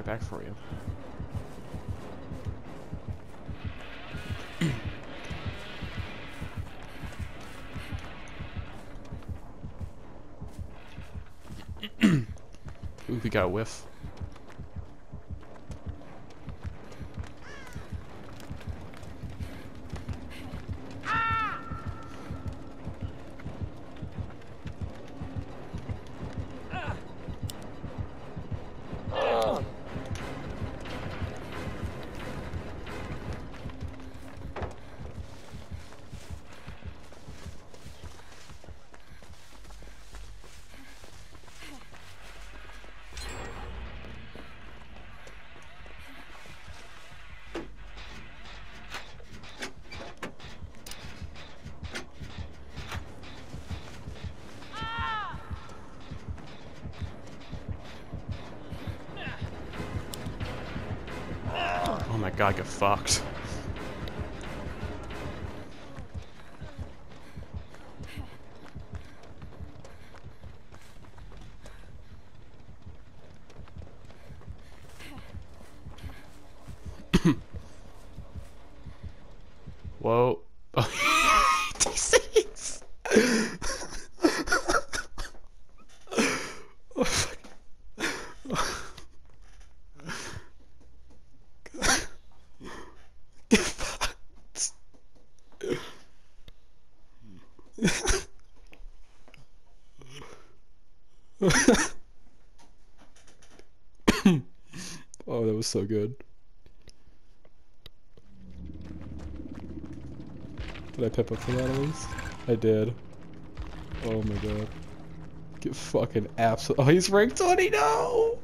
right back for you. Ooh, we got a whiff. Oh my god, get fucked. Whoa. D6! Oh, fuck. Get fucked. Oh, that was so good. Did I pip up for that at least? I did. Oh my god. Get fucking absolute. Oh, he's rank 20, no!